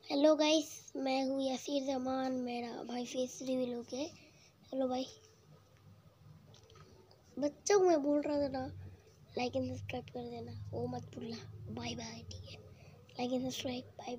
Hello guys, मैं हूँ यासीर जमान। मेरा भाई फेस रिवील हो गया है। हेलो भाई, बच्चा हूँ मैं, बोल रहा था ना। लाइक एंड सब्सक्राइब कर देना, वो मत भूलना। Bye bye. ठीक है, लाइक एंड सब्सक्राइब। बाय।